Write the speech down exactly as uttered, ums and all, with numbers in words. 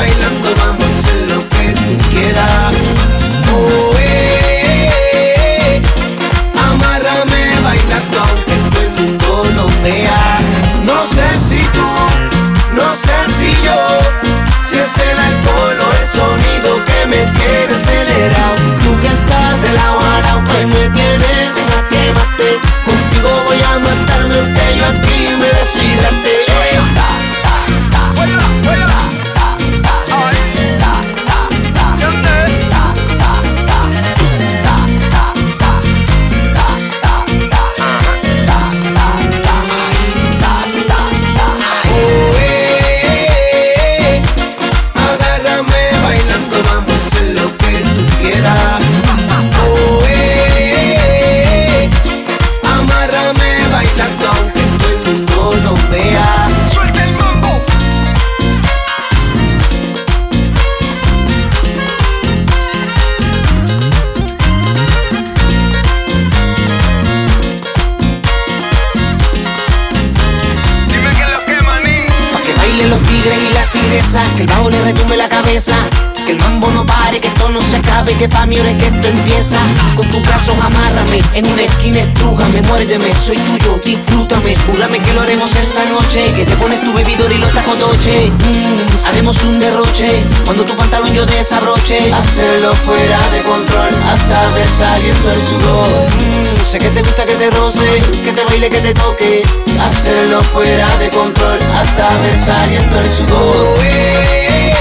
bailando, vamos a hacer lo que tú quieras. Oh, eh, amárrame bailando aunque todo el mundo lo vea. No sé si tú, no sé si yo, si es el alcohol o el sonido que me tiene acelerado. Tú que estás de lado a lado, pues me tienes en jaque mate. Contigo voy a matarme aunque yo aquí me deshidrate. Los tigres y las tigresas, que el bajo le retumbe la cabeza, que el mambo no pare, que esto no se acabe, que pa' mí ahora es que esto empieza. Con tus brazos amárrame, en una esquina estrújame, muérdeme, soy tuyo, disfrútame. Júrame que lo haremos esta noche, que te pones tu bebidor y los tacos Dolce. mm, Haremos un derroche, cuando tu pantalón yo desabroche. Hacerlo fuera de control, hasta ver saliendo el sudor. mm, Sé que te gusta que te roce, que te baile, que te toque. Hacerlo fuera de control, hasta ver saliendo el sudor.